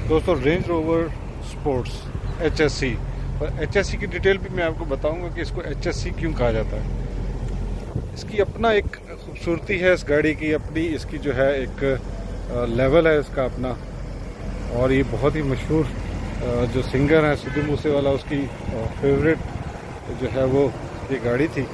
दोस्तों range rover sports HSC, और HSC की डिटेल भी मैं आपको बताऊंगा कि इसको HSC क्यों कहा जाता है। इसकी अपना एक खूबसूरती है, इस गाड़ी की अपनी, इसकी जो है एक लेवल है इसका अपना। और ये बहुत ही मशहूर जो सिंगर है सिद्धू मूसेवाला, उसकी फेवरेट जो है वो ये गाड़ी थी।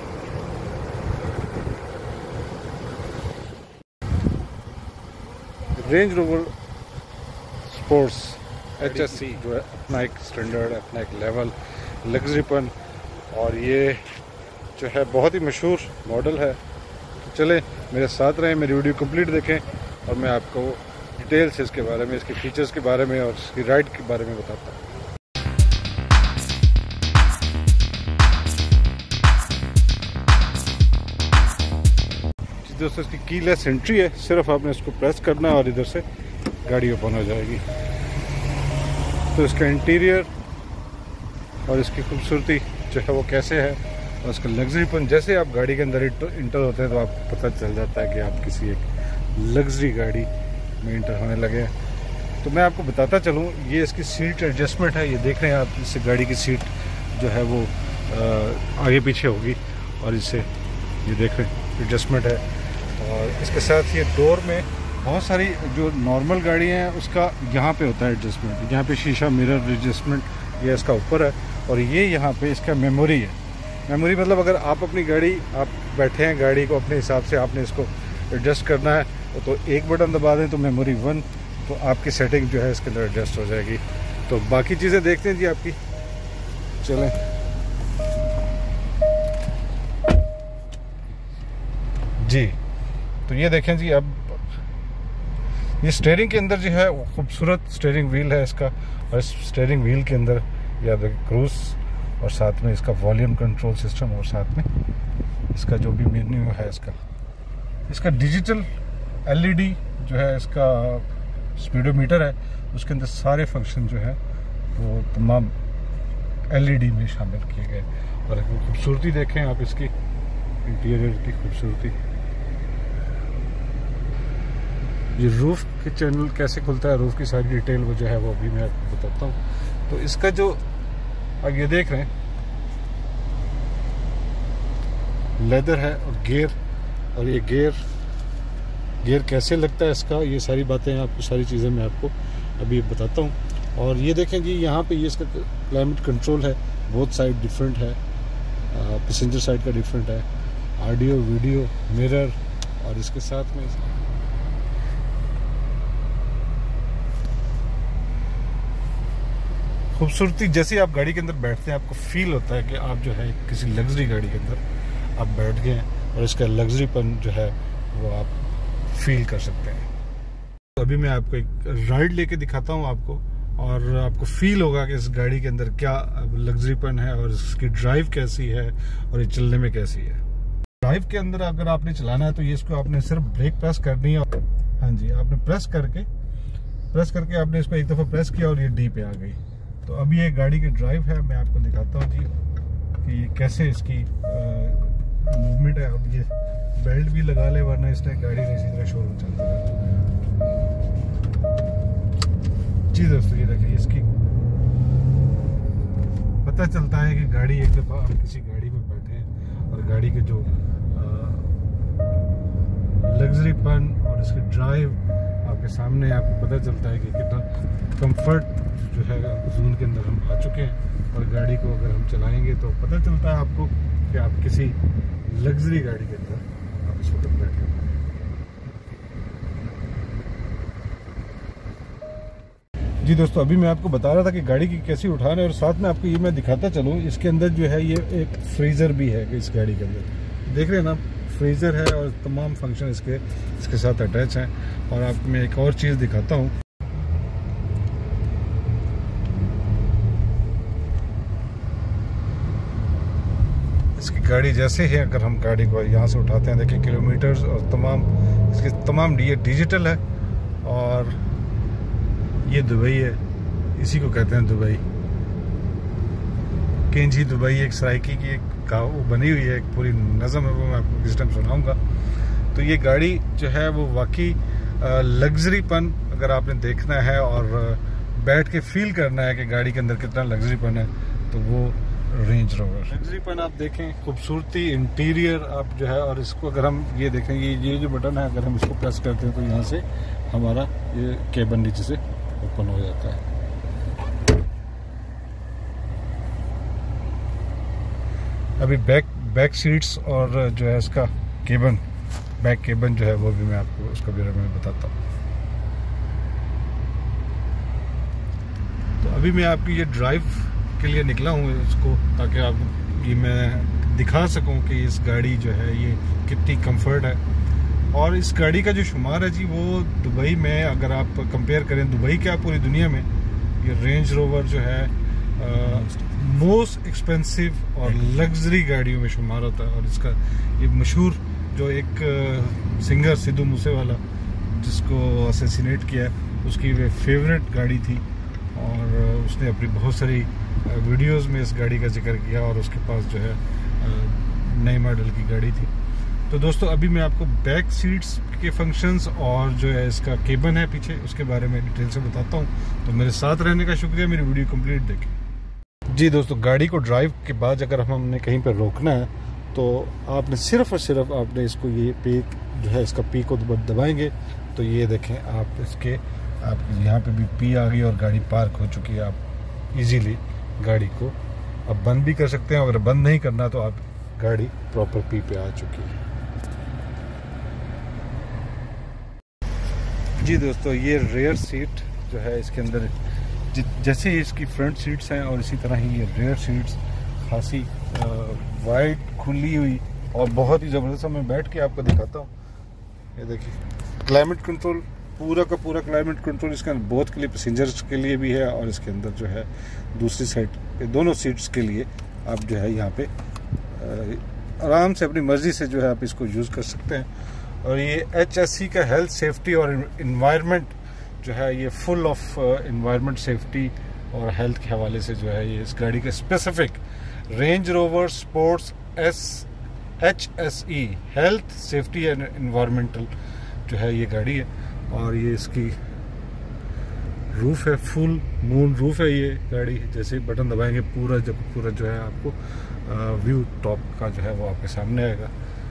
रेंज रोवर स्पोर्ट्स HSC जो है अपना एक स्टैंडर्ड, अपना एक लेवल, लग्जरीपन, और ये जो है बहुत ही मशहूर मॉडल है। तो चले मेरे साथ रहें, मेरी वीडियो कंप्लीट देखें और मैं आपको डिटेल्स इसके बारे में, इसके फीचर्स के बारे में और इसकी राइड के बारे में बताता हूँ। दोस्तों इसकी कीलेस एंट्री है, सिर्फ आपने इसको प्रेस करना है और इधर से गाड़ी ओपन हो जाएगी। तो इसका इंटीरियर और इसकी खूबसूरती जो है वो कैसे है और इसका लग्जरीपन, जैसे आप गाड़ी के अंदर इंटर होते हैं तो आपको पता चल जाता है कि आप किसी एक लग्जरी गाड़ी में इंटर होने लगे हैं। तो मैं आपको बताता चलूँ, ये इसकी सीट एडजस्टमेंट है। ये देख रहे हैं आप, इससे गाड़ी की सीट जो है वो आगे पीछे होगी और इससे ये देख रहे हैं एडजस्टमेंट है। और इसके साथ ये डोर में बहुत सारी जो नॉर्मल गाड़ियाँ हैं उसका यहाँ पे होता है एडजस्टमेंट। यहाँ पे शीशा मिरर एडजस्टमेंट ये इसका ऊपर है, और ये यहाँ पे इसका मेमोरी है। मेमोरी मतलब अगर आप अपनी गाड़ी, आप बैठे हैं गाड़ी को अपने हिसाब से आपने इसको एडजस्ट करना है तो एक बटन दबा दें तो मेमोरी 1, तो आपकी सेटिंग जो है इसके अंदर एडजस्ट हो जाएगी। तो बाकी चीज़ें देखते हैं जी आपकी, चलें। जी तो ये देखें जी, अब ये स्टीयरिंग के अंदर जो है खूबसूरत स्टीयरिंग व्हील है इसका, और इस स्टीयरिंग व्हील के अंदर या क्रूज और साथ में इसका वॉल्यूम कंट्रोल सिस्टम, और साथ में इसका जो भी मेन्यू है इसका डिजिटल LED जो है, इसका स्पीडोमीटर है, उसके अंदर सारे फंक्शन जो है वो तमाम LED में शामिल किए गए। और खूबसूरती देखें आप इसकी, इंटीरियर की खूबसूरती। ये रूफ के चैनल कैसे खुलता है, रूफ की सारी डिटेल वो जो है वो अभी मैं आपको बताता हूँ। तो इसका जो अब ये देख रहे हैं लेदर है और गियर, और ये गियर कैसे लगता है इसका, ये सारी बातें आपको, सारी चीज़ें मैं आपको अभी बताता हूँ। और ये देखें जी, यहाँ पे ये इसका क्लाइमेट कंट्रोल है, बोथ साइड डिफरेंट है, पैसेंजर साइड का डिफरेंट है, ऑडियो वीडियो मिरर, और इसके साथ में खूबसूरती। जैसे आप गाड़ी के अंदर बैठते हैं आपको फील होता है कि आप जो है किसी लग्जरी गाड़ी के अंदर आप बैठ गए हैं, और इसका लग्जरीपन जो है वो आप फील कर सकते हैं। तो अभी मैं आपको एक राइड लेके दिखाता हूँ आपको, और आपको फील होगा कि इस गाड़ी के अंदर क्या लग्जरीपन है और इसकी ड्राइव कैसी है और ये चलने में कैसी है। ड्राइव के अंदर अगर आपने चलाना है तो ये इसको आपने सिर्फ ब्रेक प्रेस करनी है। हाँ जी, आपने प्रेस करके आपने इसको एक दफ़ा प्रेस किया और ये डी पे आ गई। तो अभी ये गाड़ी की ड्राइव है, मैं आपको दिखाता हूँ जी कि ये कैसे इसकी मूवमेंट है। अब ये बेल्ट भी लगा ले, वरना इसने गाड़ी नहीं इसी तरह शोरूम चलता है जी। दोस्तों ये देखिए, इसकी पता चलता है कि गाड़ी, एक दफ़ा हम किसी गाड़ी में बैठे हैं और गाड़ी के जो लग्जरीपन और इसकी ड्राइव आपके सामने, आपको पता चलता है कि कितना कंफर्ट जो है जोन के अंदर हम आ चुके हैं। और गाड़ी को अगर हम चलाएंगे तो पता चलता है आपको कि आप किसी लग्जरी गाड़ी के अंदर आप इस वक्त बैठे हुए हैं जी। दोस्तों अभी मैं आपको बता रहा था कि गाड़ी की कैसी उठाना है, और साथ में आपको ये मैं दिखाता चलूँ, इसके अंदर जो है ये एक फ्रीज़र भी है इस गाड़ी के अंदर, देख रहे हैं ना, फ्रीज़र है और तमाम फंक्शन इसके साथ अटैच हैं। और आपको मैं एक और चीज़ दिखाता हूँ, इसकी गाड़ी जैसे ही अगर हम गाड़ी को यहाँ से उठाते हैं, देखिए किलोमीटर्स और तमाम ये डिजिटल है। और ये दुबई है, इसी को कहते हैं दुबई, केंजी दुबई, एक सराइकी की एक वो बनी हुई है, एक पूरी नज़म है, वो मैं आपको किस टाइम सुनाऊंगा। तो ये गाड़ी जो है वो वाकई लग्जरीपन अगर आपने देखना है और बैठ के फील करना है कि गाड़ी के अंदर कितना लग्जरीपन है, तो वो रेंज रोवर। लग्जरीपन आप देखें, खूबसूरती, इंटीरियर आप जो है, और इसको अगर हम ये देखें, ये जो बटन है, अगर हम इसको प्रेस करते हैं तो यहाँ से हमारा ये केबिन नीचे से ओपन हो जाता है। अभी बैक सीट्स और जो है इसका केबिन, बैक केबिन जो है वो भी मैं आपको उसका बारे में बताता हूँ। तो अभी मैं आपकी ये ड्राइव के लिए निकला हूँ इसको, ताकि आप ये मैं दिखा सकूँ कि इस गाड़ी जो है ये कितनी कंफर्ट है। और इस गाड़ी का जो शुमार है जी, वो दुबई में अगर आप कंपेयर करें, दुबई क्या पूरी दुनिया में, ये रेंज रोवर जो है मोस्ट एक्सपेंसिव और लग्जरी गाड़ियों में शुमार होता है। और इसका ये मशहूर जो एक सिंगर सिद्धू मूसेवाला, जिसको असैसिनेट किया है, उसकी वे फेवरेट गाड़ी थी, और उसने अपनी बहुत सारी वीडियोस में इस गाड़ी का जिक्र किया, और उसके पास जो है नई मॉडल की गाड़ी थी। तो दोस्तों अभी मैं आपको बैक सीट्स के फंक्शंस और जो है इसका केबिन है पीछे, उसके बारे में डिटेल से बताता हूँ। तो मेरे साथ रहने का शुक्रिया, मेरी वीडियो कंप्लीट देखें। जी दोस्तों, गाड़ी को ड्राइव के बाद अगर हमने कहीं पर रोकना है तो आपने सिर्फ और सिर्फ आपने इसको ये पे जो है इसका पी को दबाएंगे तो ये देखें आप इसके, आप यहाँ पे भी पी आ गई और गाड़ी पार्क हो चुकी है। आप इजीली गाड़ी को अब बंद भी कर सकते हैं, अगर बंद नहीं करना तो आप गाड़ी प्रॉपर पी पे आ चुकी है। जी दोस्तों, ये रेयर सीट जो है इसके अंदर जैसे ही इसकी फ्रंट सीट्स हैं और इसी तरह ही ये रेयर सीट्स खासी वाइड खुली हुई और बहुत ही ज़बरदस्त। मैं बैठ के आपको दिखाता हूँ। ये देखिए क्लाइमेट कंट्रोल, पूरा का पूरा क्लाइमेट कंट्रोल इसके अंदर बोथ के लिए, पैसेंजर्स के लिए भी है और इसके अंदर जो है दूसरी साइड पे दोनों सीट्स के लिए आप जो है यहाँ पे आराम से अपनी मर्ज़ी से जो है आप इसको यूज़ कर सकते हैं। और ये HSE का हेल्थ सेफ्टी और इन्वायरमेंट जो है, ये फुल ऑफ इन्वायरमेंट सेफ्टी और हेल्थ के हवाले से जो है ये इस गाड़ी का specific range rover sports HSE health safety and environmental जो है ये गाड़ी है। और ये इसकी रूफ है, फुल मून रूफ है ये गाड़ी। जैसे बटन दबाएंगे पूरा जो है आपको व्यू टॉप का जो है वो आपके सामने आएगा।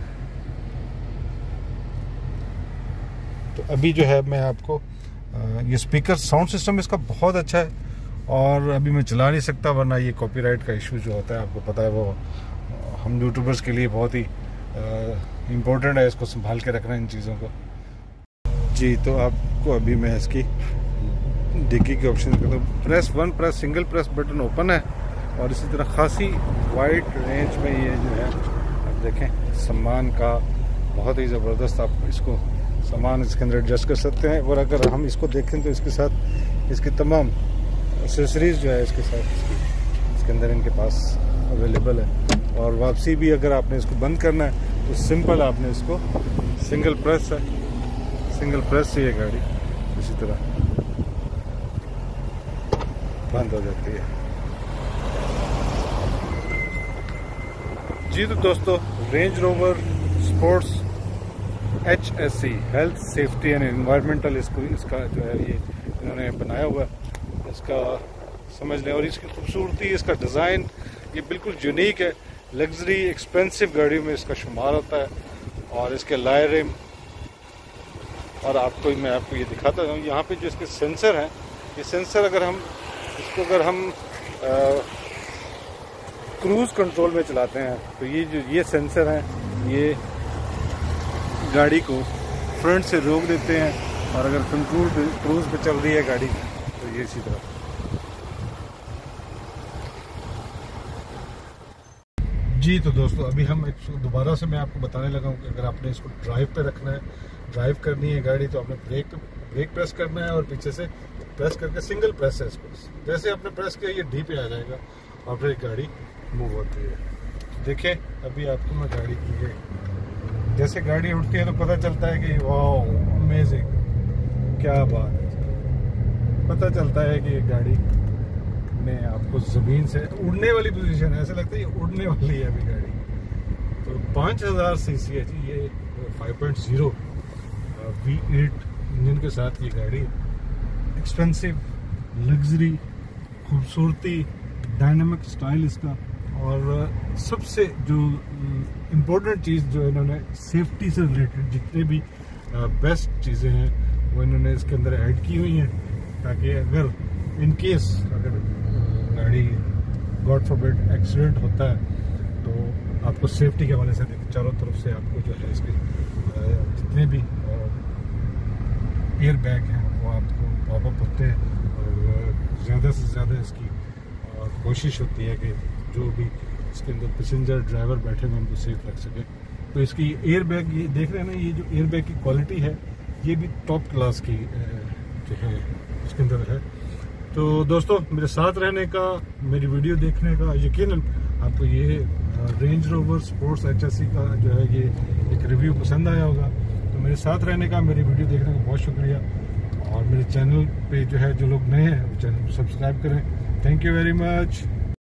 तो अभी जो है मैं आपको ये स्पीकर साउंड सिस्टम इसका बहुत अच्छा है, और अभी मैं चला नहीं सकता वरना ये कॉपीराइट का इशू जो होता है आपको पता है, वो हम यूट्यूबर्स के लिए बहुत ही इम्पोर्टेंट है इसको संभाल के रखना इन चीज़ों को। जी तो आपको अभी मैं इसकी डिक्की के ऑप्शन करता हूँ। Press single press button open है, और इसी तरह खासी वाइड रेंज में ये जो है आप देखें सामान का बहुत ही ज़बरदस्त, आप इसको सामान इसके अंदर एडजस्ट कर सकते हैं। और अगर हम इसको देखें तो इसके साथ इसकी तमाम एक्सेसरीज जो है इसके साथ इसके अंदर इनके पास अवेलेबल है। और वापसी भी अगर आपने इसको बंद करना है तो सिंपल आपने इसको सिंगल प्रेस है, सिंगल प्रेस से ये गाड़ी इसी तरह बंद हो जाती है। जी तो दोस्तों, range rover sports HSE health safety and environmental इसका जो है ये इन्होंने बनाया हुआ इसका समझ लें। और इसकी खूबसूरती, इसका डिज़ाइन ये बिल्कुल यूनिक है, लग्जरी एक्सपेंसिव गाड़ियों में इसका शुमार होता है। और इसके लाए रिम, और मैं आपको ये दिखाता हूँ यहाँ पे जो इसके सेंसर हैं, ये सेंसर अगर हम क्रूज़ कंट्रोल में चलाते हैं तो ये सेंसर हैं, ये गाड़ी को फ्रंट से रोक देते हैं। और अगर क्रूज़ पे चल रही है गाड़ी तो ये इसी तरह। जी तो दोस्तों, अभी हम दोबारा से मैं आपको बताने लगा हूँ कि अगर आपने इसको ड्राइव पे रखना है, ड्राइव करनी है गाड़ी, तो आपने ब्रेक प्रेस करना है और पीछे से प्रेस करके सिंगल प्रेस है इसको। जैसे आपने प्रेस किया ये डी पे आ जाएगा और फिर गाड़ी मूव होती है। देखिए अभी आपको मैं गाड़ी की जैसे गाड़ी उठती है तो पता चलता है कि वाह अमेजिंग, क्या बात है। पता चलता है कि ये गाड़ी में आपको ज़मीन से उड़ने वाली पोजीशन है, ऐसा लगता है ये उड़ने वाली है अभी गाड़ी। तो 5000 सीसी है जी, ये 5.0 V8 इंजन के साथ ये गाड़ी एक्सपेंसिव लग्जरी, खूबसूरती, डायनामिक स्टाइल इसका, और सबसे जो इम्पोर्टेंट चीज़ जो इन्होंने सेफ्टी से रिलेटेड जितने भी बेस्ट चीज़ें हैं वो इन्होंने इसके अंदर ऐड की हुई हैं, ताकि अगर इन केस अगर गाड़ी गॉड फॉरबिड एक्सीडेंट होता है तो आपको सेफ्टी के हवाले से चारों तरफ से आपको जो है इसके जितने भी एयर बैग हैं वो आपको पॉपअप होते हैं, और ज़्यादा से ज़्यादा इसकी कोशिश होती है कि जो भी इसके अंदर पैसेंजर ड्राइवर बैठे हुए उनको सेफ रख सकें। तो इसकी एयर बैग, ये देख रहे हैं ना, ये जो एयर बैग की क्वालिटी है ये भी टॉप क्लास की जो है इसके अंदर है। तो दोस्तों, मेरे साथ रहने का, मेरी वीडियो देखने का, यकीनन आपको ये रेंज रोवर स्पोर्ट्स HSE का जो है ये एक रिव्यू पसंद आया होगा। तो मेरे साथ रहने का, मेरी वीडियो देखने का बहुत शुक्रिया, और मेरे चैनल पे जो है जो लोग नए हैं वो चैनल को सब्सक्राइब करें। Thank you very much.